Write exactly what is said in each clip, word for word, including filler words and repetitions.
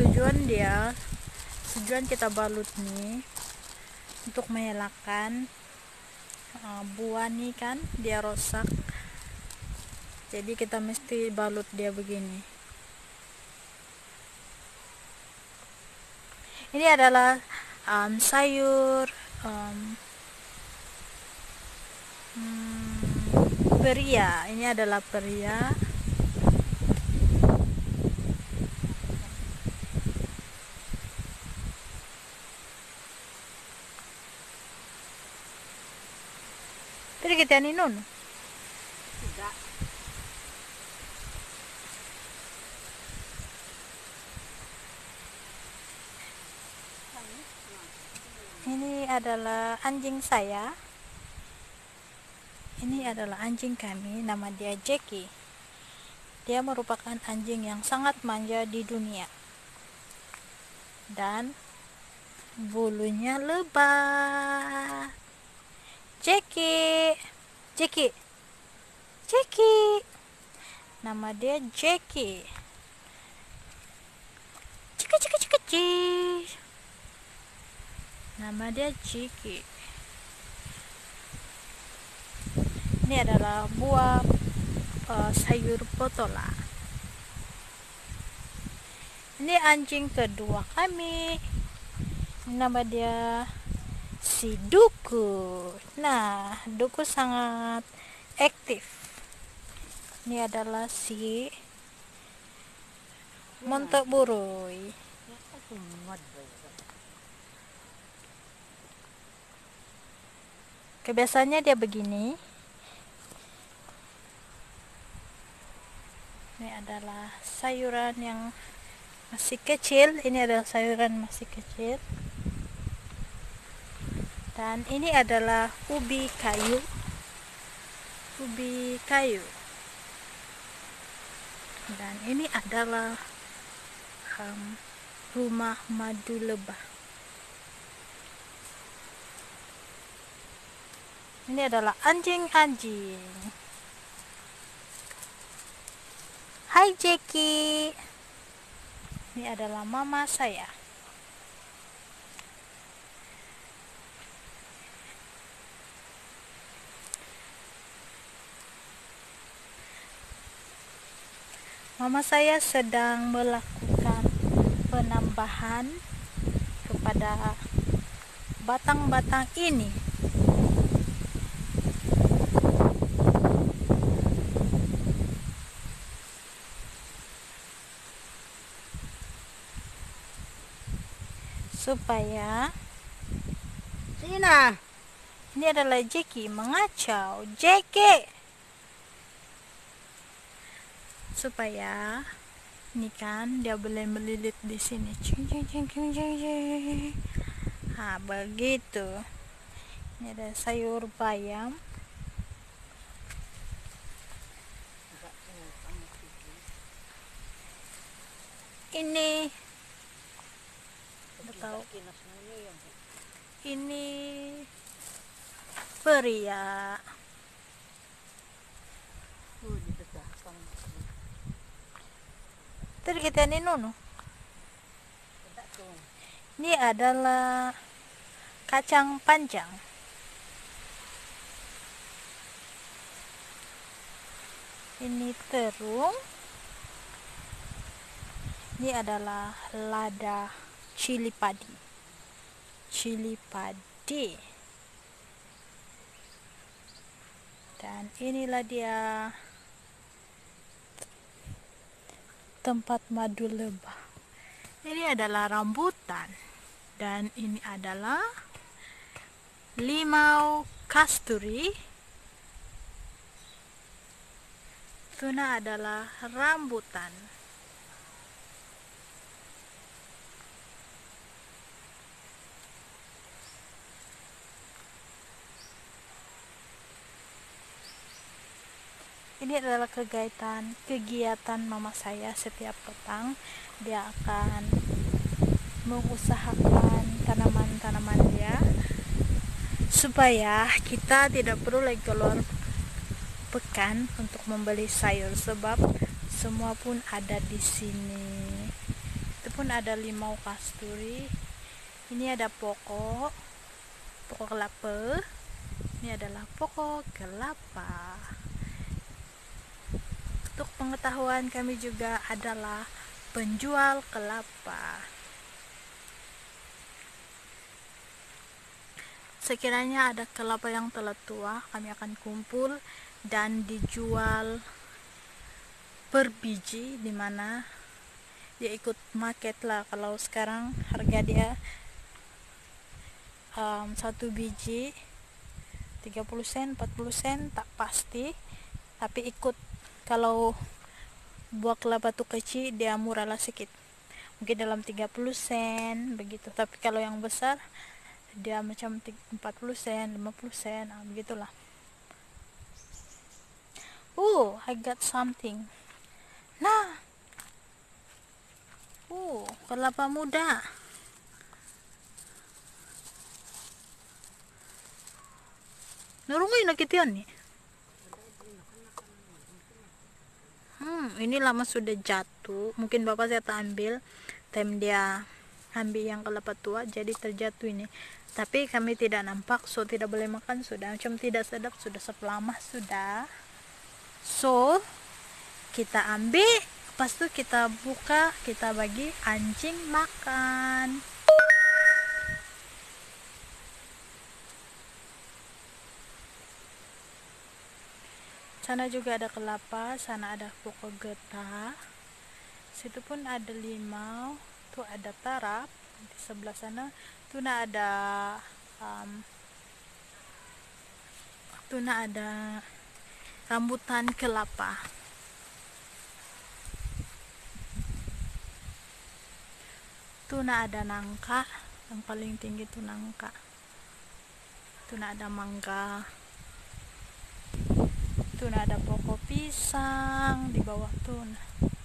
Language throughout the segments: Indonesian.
tujuan dia tujuan kita balut nih untuk menghilangkan uh, buah nih kan dia rusak, jadi kita mesti balut dia begini. Ini adalah um, sayur um, hmm, peria. Ini adalah peria. Pero kita ni nun. Tidak. Ini adalah anjing saya. Ini adalah anjing kami, nama dia Jackie. Dia merupakan anjing yang sangat manja di dunia. Dan bulunya lebat. Jackie. Jackie. Jackie. Nama dia Jackie. Cika cika cika cik. Nama dia Jackie. Ini adalah buah uh, sayur potola. Ini anjing kedua kami. Nama dia si Duku. Nah, Duku sangat aktif. Ini adalah si Montok Buruy. Kebiasaannya dia begini. Ini adalah sayuran yang masih kecil. Ini adalah sayuran masih kecil. Dan ini adalah ubi kayu. Ubi kayu. Dan ini adalah um, rumah madu lebah. Ini adalah anjing-anjing. Hai Jackie. Ini adalah mama saya. Mama saya sedang melakukan penambahan kepada batang-batang ini. Supaya Sina. ini adalah Jackie mengacau. Jackie. Supaya ini kan dia boleh melilit di sini. Cing cing cing cing cing cing. Nah, begitu. Ini ada sayur bayam. Ini tahu ini peria. Tadi kita ini nono. Ini adalah kacang panjang. Ini terung. Ini adalah lada cili padi. Cili padi. Dan inilah dia tempat madu lebah. Ini adalah rambutan. Dan ini adalah limau kasturi. Tuna adalah rambutan. Ini adalah kegiatan kegiatan mama saya setiap petang. Dia akan mengusahakan tanaman-tanaman dia supaya kita tidak perlu lagi keluar pekan untuk membeli sayur, sebab semua pun ada di sini. Itu pun pun ada limau kasturi. Ini ada pokok pokok kelapa. Ini adalah pokok kelapa. Untuk pengetahuan, kami juga adalah penjual kelapa. Sekiranya ada kelapa yang telah tua, kami akan kumpul dan dijual per biji, dimana dia ikut market lah. Kalau sekarang harga dia um, satu biji tiga puluh sen, empat puluh sen, tak pasti, tapi ikut. Kalau buah kelapa tuh kecil, dia murah lah sedikit, mungkin dalam tiga puluh sen begitu. Tapi kalau yang besar dia macam empat puluh sen, lima puluh sen, nah, begitulah. Oh, I got something. Nah, oh, kelapa muda. Nurungoy nakitian nih. Hmm, ini lama sudah jatuh. Mungkin bapak saya tak ambil, time dia ambil yang kelapa tua, jadi terjatuh ini. Tapi kami tidak nampak, so tidak boleh makan sudah. Macam tidak sedap sudah, selama sudah. So kita ambil, pas itu kita buka, kita bagi anjing makan. Sana juga ada kelapa, sana ada pokok getah, situ pun ada limau, tuh ada tarap, di sebelah sana tuh nah ada um, tuh nah ada rambutan kelapa. Tuh nah ada nangka, yang paling tinggi tuh nangka. Tuh nah ada mangga. Tuh nah ada pokok pisang di bawah tuh. Nah.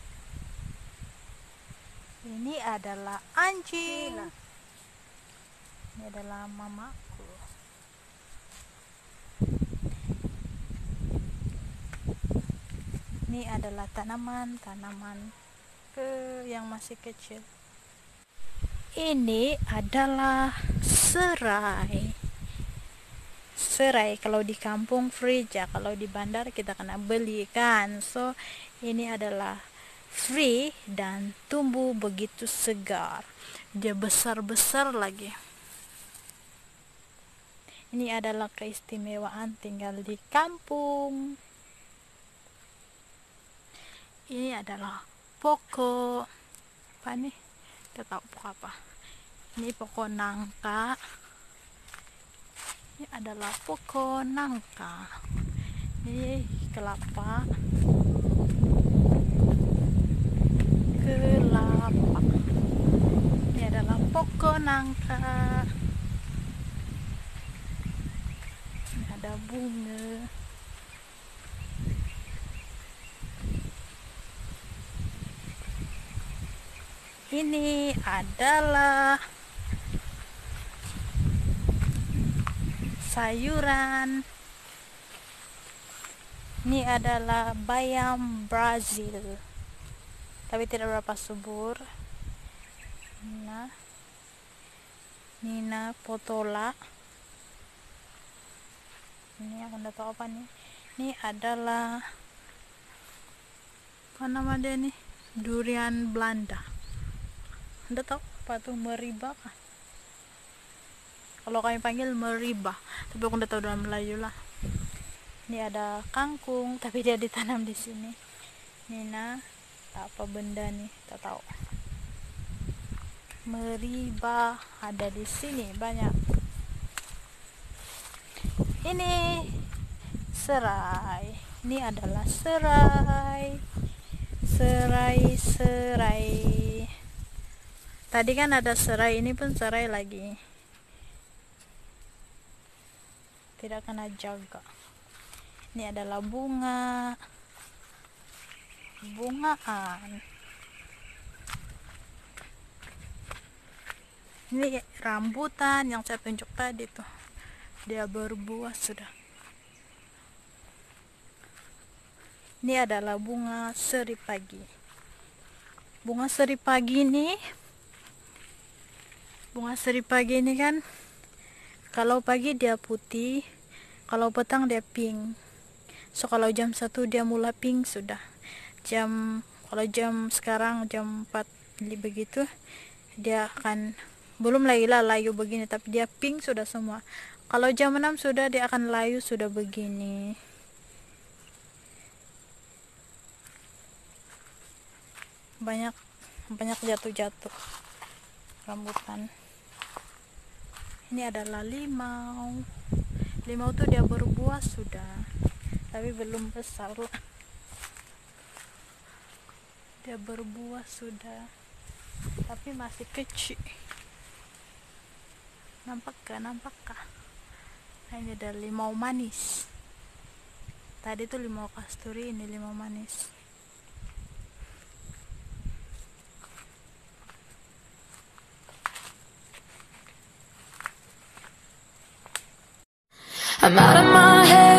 Ini adalah anjing. Ini adalah mamaku. Ini adalah tanaman-tanaman ke yang masih kecil. Ini adalah serai. Serai kalau di kampung free ya, kalau di bandar kita kena beli kan. So ini adalah free dan tumbuh begitu segar. Dia besar-besar lagi. Ini adalah keistimewaan tinggal di kampung. Ini adalah pokok apa nih? Kita tahu pokok apa. Ini pokok nangka. Ini adalah pokok nangka. Ini kelapa. Kelapa. Ini adalah pokok nangka. Ini ada bunga. Ini adalah sayuran. Ini adalah bayam Brazil, tapi tidak berapa subur. Nah, Nina potola. Ini aku nggak tahu apa nih. Ini adalah apa nama dia nih? Durian Belanda. Anda tahu apa tuh, meriba kah? Kalau kami panggil meriba, tapi aku nggak tahu dalam Melayu lah. Ini ada kangkung, tapi dia ditanam di sini. Nina, apa benda nih? Tak tahu. Meriba ada di sini banyak. Ini serai. Ini adalah serai. Serai, serai. Tadi kan ada serai, ini pun serai lagi. Tidak kena jaga. Ini adalah bunga. Bungaan. Ini rambutan yang saya tunjuk tadi tuh. Dia berbuah sudah. Ini adalah bunga seri pagi. Bunga seri pagi ini Bunga seri pagi ini kan, kalau pagi dia putih, kalau petang dia pink. So kalau jam satu dia mulai pink sudah. Jam kalau jam sekarang jam empat begitu dia akan belum lagi lah layu begini, tapi dia pink sudah semua. Kalau jam enam sudah dia akan layu sudah begini. Banyak banyak jatuh-jatuh rambutan. Ini adalah limau. Limau tuh dia berbuah sudah, tapi belum besar lah. Dia berbuah sudah, tapi masih kecil. Nampakkah? Nampakkah? Nah, ini ada limau manis. Tadi tuh limau kasturi, ini limau manis. I'm out of my head.